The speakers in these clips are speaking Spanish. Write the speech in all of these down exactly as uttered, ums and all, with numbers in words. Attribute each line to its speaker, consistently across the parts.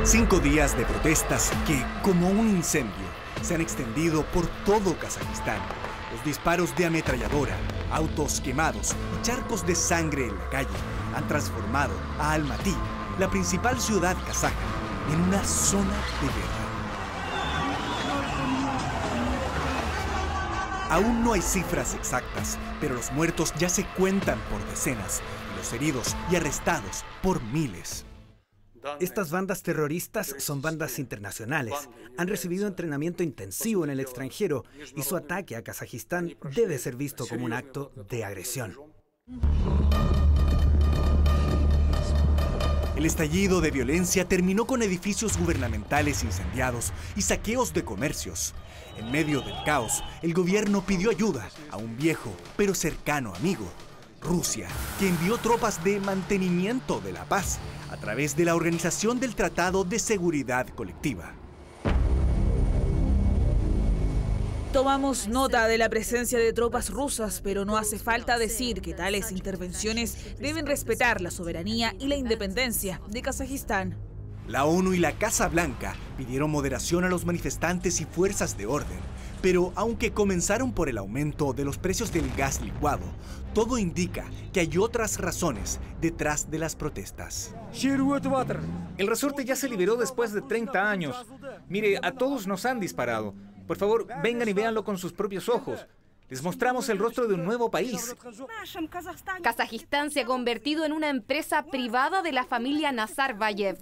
Speaker 1: Cinco días de protestas que, como un incendio, se han extendido por todo Kazajistán. Los disparos de ametralladora, autos quemados y charcos de sangre en la calle han transformado a Almatí, la principal ciudad kazaja, en una zona de guerra. Aún no hay cifras exactas, pero los muertos ya se cuentan por decenas y los heridos y arrestados por miles.
Speaker 2: Estas bandas terroristas son bandas internacionales. Han recibido entrenamiento intensivo en el extranjero y su ataque a Kazajistán debe ser visto como un acto de agresión.
Speaker 1: El estallido de violencia terminó con edificios gubernamentales incendiados y saqueos de comercios. En medio del caos, el gobierno pidió ayuda a un viejo pero cercano amigo, Rusia, que envió tropas de mantenimiento de la paz a través de la Organización del Tratado de Seguridad Colectiva.
Speaker 3: Tomamos nota de la presencia de tropas rusas, pero no hace falta decir que tales intervenciones deben respetar la soberanía y la independencia de Kazajistán.
Speaker 1: La ONU y la Casa Blanca pidieron moderación a los manifestantes y fuerzas de orden, pero aunque comenzaron por el aumento de los precios del gas licuado, todo indica que hay otras razones detrás de las protestas.
Speaker 4: El resorte ya se liberó después de treinta años. Mire, a todos nos han disparado. Por favor, vengan y véanlo con sus propios ojos. Les mostramos el rostro de un nuevo país.
Speaker 5: Kazajistán se ha convertido en una empresa privada de la familia Nazarbayev.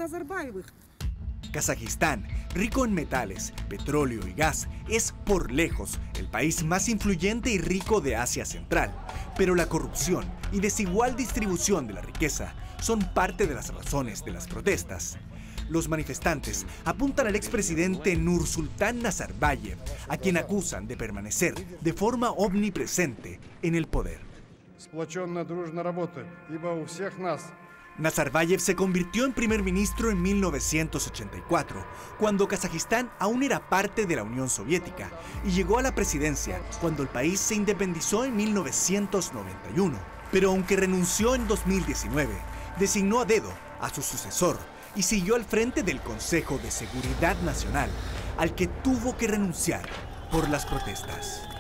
Speaker 1: Kazajistán, rico en metales, petróleo y gas, es por lejos el país más influyente y rico de Asia Central. Pero la corrupción y desigual distribución de la riqueza son parte de las razones de las protestas. Los manifestantes apuntan al expresidente Nursultán Nazarbayev, a quien acusan de permanecer de forma omnipresente en el poder. Nazarbayev se convirtió en primer ministro en mil novecientos ochenta y cuatro, cuando Kazajistán aún era parte de la Unión Soviética, y llegó a la presidencia cuando el país se independizó en mil novecientos noventa y uno. Pero aunque renunció en dos mil diecinueve, designó a dedo a su sucesor y siguió al frente del Consejo de Seguridad Nacional, al que tuvo que renunciar por las protestas.